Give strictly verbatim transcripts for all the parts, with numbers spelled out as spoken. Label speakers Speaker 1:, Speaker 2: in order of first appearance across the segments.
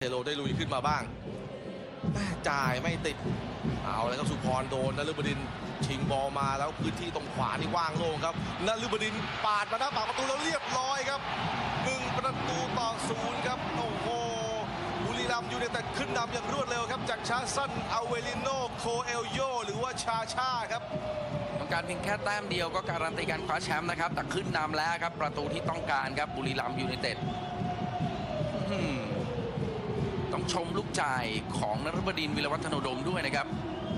Speaker 1: โลได้ลุยขึ้นมาบ้างจ่ายไม่ติดเอาเลยครับสุพรโดนนฤบดินชิงบอลมาแล้วพื้นที่ตรงขวานี่ว่างโล่งครับนฤบดินปาดมาหน้าปากประตูแล้วเรียบร้อยครับหนึ่งประตูต่อศูนย์ครับโอ้โหบุรีรัมย์ยูไนเต็ดขึ้นนำอย่างรวดเร็วครับจากชาซันอัลเวลิโนโคเอลโยหรือว่าชาชาครับ
Speaker 2: ต้องการเพียงแค่แต้มเดียวก็การันตีการคว้าแชมป์นะครับแต่ขึ้นนำแล้วครับประตูที่ต้องการครับบุรีรัมย์ยูไนเต็ดต้องชมลูกจ่ายของนฤบดินทร์ วิรวัฒโนดมด้วยนะครับ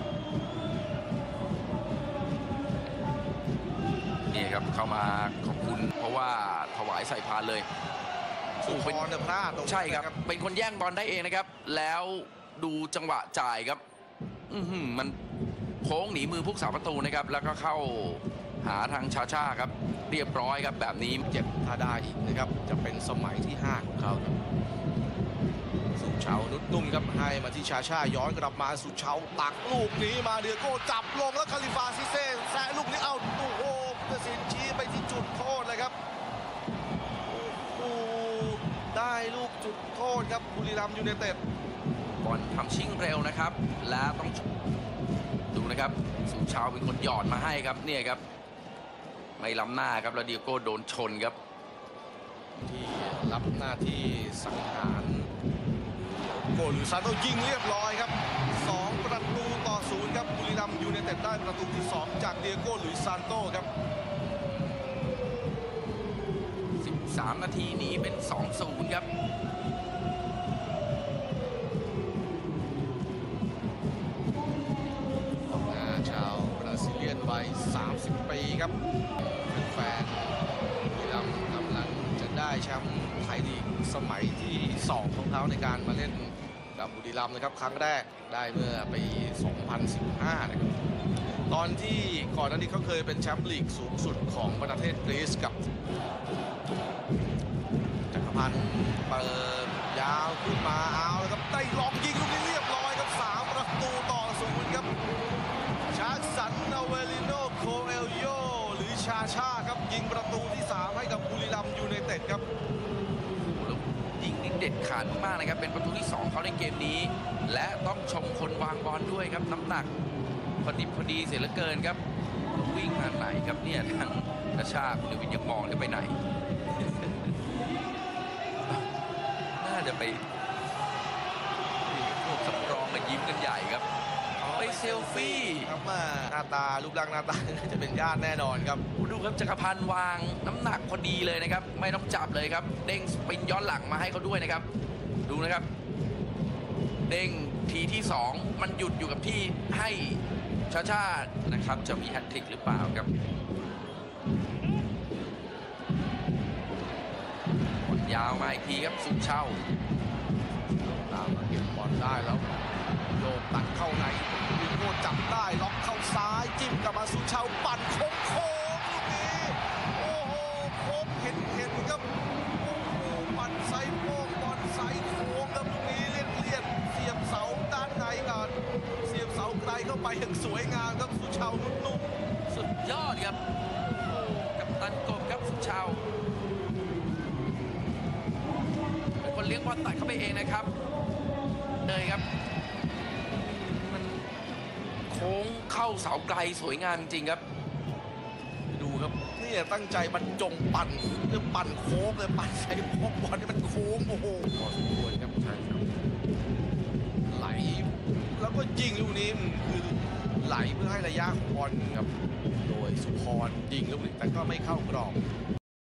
Speaker 2: นี่ครับเข้ามาขอบคุณเพราะว่าถวายใส่พานเลย
Speaker 1: สุพรพลาด
Speaker 2: ใช่ครับเป็นคนแย่งบอลได้เองนะครับแล้วดูจังหวะจ่ายครับอืมันโค้งหนีมือผู้สาประตูนะครับแล้วก็เข้าหาทางชาชาครับเรียบร้อยครับแบบนี้
Speaker 1: เจ็บถ้าได้อีกนะครับจะเป็นสมัยที่ห้าของเขาครับสุชาวนุชนุ่มครับให้มาที่ชาชาย้อนกลับมาสุชาวตักลูกนี้มาเดียโก้จับลงแล้วคาลิฟาซิเซ่แซะลูกนี้เอาโอ้โหผู้ตัดสินชี้ไปที่จุดโทษเลยครับโอ้ได้ลูกจุดโทษครับบุรีรัมย์ยูไนเต็ด
Speaker 2: บอลทำชิ่งเร็วนะครับและต้องดูนะครับสุชาวเป็นคนหยอดมาให้ครับเนี่ยครับไม่ล้ำหน้าครับแล้วเดียโก้โดนชนครับ
Speaker 1: ที่รับหน้าที่สังหารโกลุซานโตยิงเรียบร้อยครับสองประตูต่อศูนย์ครับบุรีรัมย์ยูไนเต็ดได้ประตูที่สองจากเดียโก้ลุยซานโตครับ
Speaker 2: สิบสามนาทีนี้เป็น สองศูนย์ ครับ
Speaker 1: ชาวบราซิเลียนวัยสามสิบปีครับเป็นแฟนบุรีรัมย์กำลังจะได้แชมป์ไทยลีกสมัยที่สองของเขาในการมาเล่นกับบุรีรัมย์นะครับครั้งแรกได้เมื่อปีสองพันสิบห้านะครับตอนที่ก่อนหน้านี้เขาเคยเป็นแชมป์ลีกสูงสุดของประเทศกรีซกับจักรพันธ์เปิดยาวขึ้นมาเอาแล้วครับได้ลองยิงลูกนี้เรียบร้อยครับสามประตูต่อศูนย์ครับชาซันอัลเวลิโนโคเอลโยหรือชาชาครับยิงประตูที่สามให้กับบุรีรัมย์ยูไนเต็ดครับ
Speaker 2: ยิงนี่เด็ดขาดมากนะครับเป็นประตูที่สองเขาในเกมนี้และต้องชมคนวางบอลด้วยครับน้ำหนักพอดิบพอดีเสียเหลือเกินครับวิ่งมาไหนครับเนี่ยทางชาชาคุณวินยังมองจะไปไหนน่าจะไปพวกสำรองมายิ้มกันใหญ่ครับไปเซลฟี่
Speaker 1: ครับมาหน้าตารูปร่างหน้าตาจะเป็นญาติแน่นอนครับ
Speaker 2: ดูครับจักรพันธ์วางน้ำหนักพอดีเลยนะครับไม่ต้องจับเลยครับเด้งสปินย้อนหลังมาให้เขาด้วยนะครับดูนะครับเด้งทีที่สองมันหยุดอยู่กับที่ให้ชาชานะครับจะมีแฮตทริกหรือเปล่าครับบอลยาวมาอีกทีครับสุดเช่า
Speaker 1: ตามมาเก็บบอลได้แล้วโยกตัดเข้าในวิโก้จับได้ล็อกเข้าซ้ายจิ้มกลับมาสุชาวปั่นโค้งโค้งลูกนี้โอ้โหโค้งเห็นเห็นครับโอ้โหปั่นไซโค้งบอลไซโค้งครับลูกนี้เลียนเลียนเสียบเสาด้านในก่อนเสียบเสาไกลเข้าไปอย่างสวยงามครับสุชาวนุ่ม
Speaker 2: สุดยอดครับกับตันกบครับสุชาวเป็นคนเลี้ยงบอลตัดเข้าไปเองนะครับเลยครับมันโค้งเข้าเสาไกลสวยงามจริงครับ
Speaker 1: ดูครับนี่ตั้งใจบรรจงปั่นเพื่อปั่นโค้งเลยปั่นใส่พวกบอลที่มันโค้งโอ้โหพอสมควรครับใช่ครับไหลแล้วก็ยิงลูกนี้คือไหลเพื่อให้ระยะของบอลครับโดยสุพรยิงลูกนี้แต่ก็ไม่เข้ากรอบ